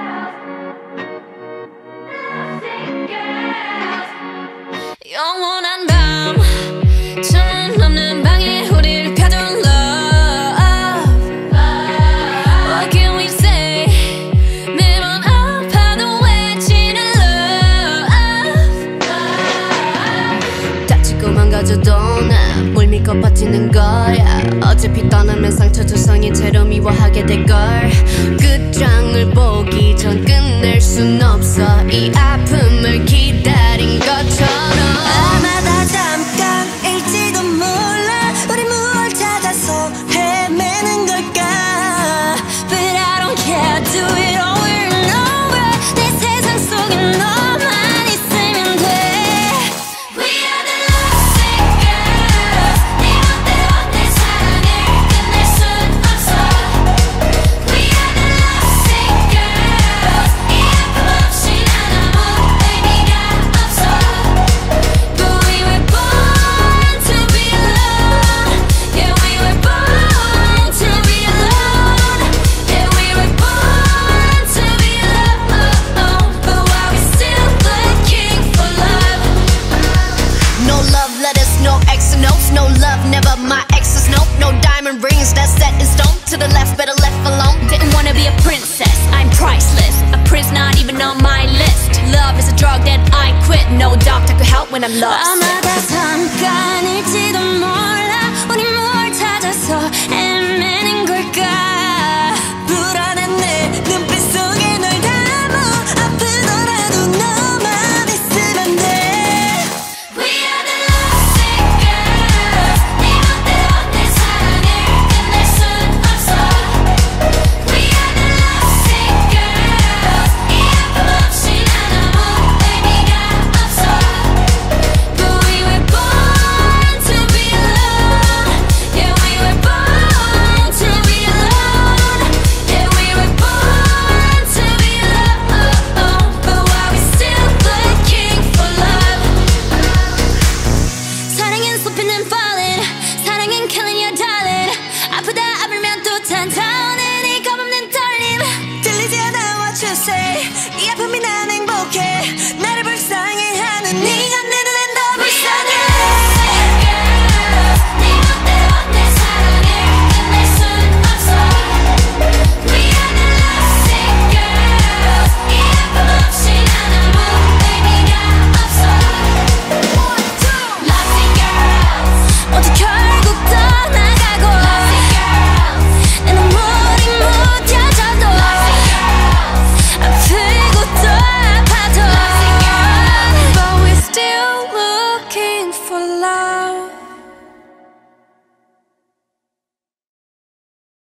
영원한 밤 천은 없는 방에 우리를 펴둔 love. What can we say? 매번 아파도 외치는 love. 다치고 망가져도 난 물 믿고 버티는 거야. 어차피 떠나면 상처 조성인 채로 미워하게 될걸. 끝장을 보기 전 끝낼 순 없어. 이 아픔을 기다린 것처럼. 아마 다 잠깐일지도 몰라. 우리 무얼 찾아서 헤매는 걸까. But I don't care, do it over and over. 내 세상 속에 너만 있으면 돼. We are the lovesick girls. 네 멋대로 내 사랑을 끝낼 순 없어. We are the lovesick girls. 이 아픔 없이 난 아무 의미가 없어. But we were born to be alone. Yeah, we were born to be alone. Yeah, we were born to be alone. But why we still looking for love? No love letters, no X notes. No love, never my exes, no. No diamond rings that's set in stone. To the left, better left alone. Didn't wanna be a princess, I'm priceless. A prince not even on my list. Love is a drug that I quit. No doctor could help when I'm lost. 아마 다 잠깐일지도 몰라.